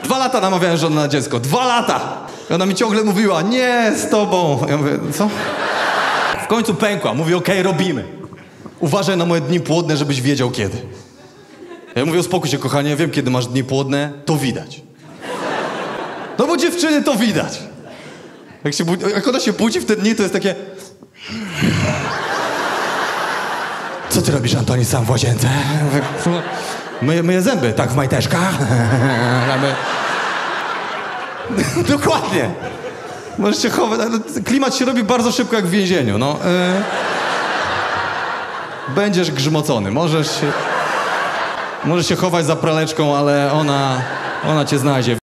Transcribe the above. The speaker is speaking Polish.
2 lata namawiałem żonę na dziecko. 2 lata! I ona mi ciągle mówiła, nie, z tobą. Ja mówię, co? W końcu pękła. Mówi, okej, robimy. Uważaj na moje dni płodne, żebyś wiedział kiedy. Ja mówię, uspokój się, kochanie, ja wiem, kiedy masz dni płodne, to widać. No bo dziewczyny to widać. Jak ona się budzi w te dni, to jest takie... Co ty robisz, Antoni, sam w łazience? Myję zęby, tak, w majteczkach. Dokładnie. Możesz się chować, klimat się robi bardzo szybko jak w więzieniu, no. Będziesz grzmocony, możesz się chować za praleczką, ale ona cię znajdzie.